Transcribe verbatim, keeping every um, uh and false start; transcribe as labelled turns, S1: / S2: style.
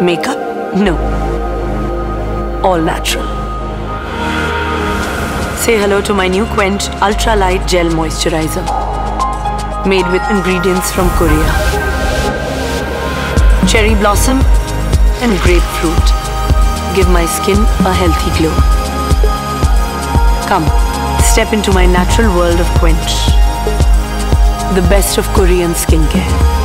S1: Makeup? No. All natural. Say hello to my new Quench Ultra Light Gel Moisturizer. Made with ingredients from Korea. Cherry blossom and grapefruit. Give my skin a healthy glow. Come, step into my natural world of Quench. The best of Korean skincare.